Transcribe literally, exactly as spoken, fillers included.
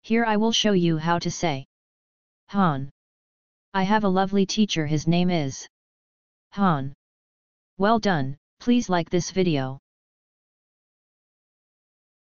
Here I will show you how to say Han. I have a lovely teacher, his name is Han. Well done, please like this video.